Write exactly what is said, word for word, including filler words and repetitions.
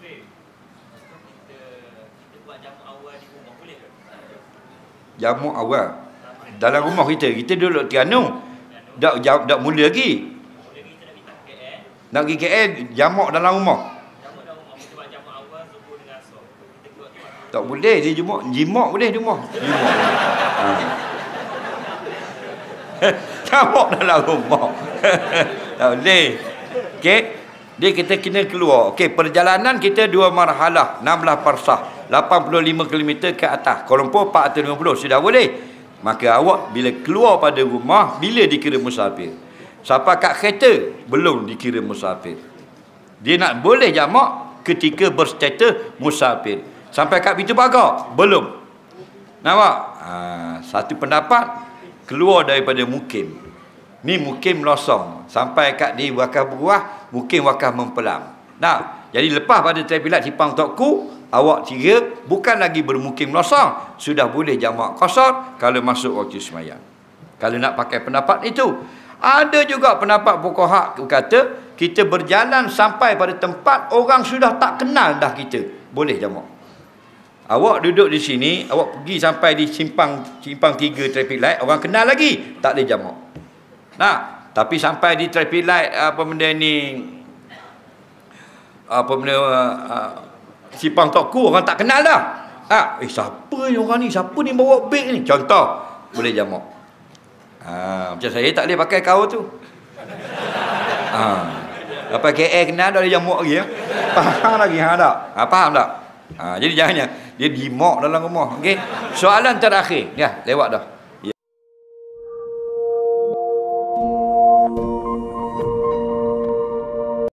Jamu awal dalam rumah kita, kita duduk Terengganu, dak dak mula lagi. Nak pergi K L jamak dalam rumah. Tak boleh dia jimak, jimak boleh di rumah. Jimak. Ha. Jamak dalam rumah. Tak boleh. Okey. Dia kita kena keluar. Okey, perjalanan kita dua marhalah, enam belas parsah, lapan puluh lima kilometer ke atas. Kuala Lumpur empat ratus lima puluh sudah boleh. Maka awak bila keluar pada rumah, bila dikira musafir? Sampai kat kereta belum dikira musafir. Dia nak boleh jamak ketika berstatus musafir. Sampai kat pintu pagar belum. Nampak? Ha, satu pendapat keluar daripada mukim. Ni mukim losong sampai kat di wakaf buah, mukim wakaf mempelam. Nah, jadi lepas pada traffic light Simpang Tok Ku, awak kira bukan lagi bermukim losong, sudah boleh jamak qasar kalau masuk waktu sembahyang. Kalau nak pakai pendapat itu. Ada juga pendapat fuqaha kata kita berjalan sampai pada tempat orang sudah tak kenal dah kita, boleh jamak. Awak duduk di sini, awak pergi sampai di simpang simpang tiga traffic light, orang kenal lagi, tak boleh jamak. Nah, tapi sampai di traffic light apa benda ni, apa benda uh, Simpang Tok Ku, orang tak kenal dah. Ha, eh siapa ni orang ni? Siapa ni bawa beg ni? Contoh, boleh jamak. Ha, macam saya tak boleh pakai kau tu. Ha, apa K L kenal dah boleh jamak lagi ya. Faham lagi ha tak? Ha, faham tak? Ha, jadi jangan dia dimak dalam rumah. Okey. Soalan terakhir. Ya, lewat dah.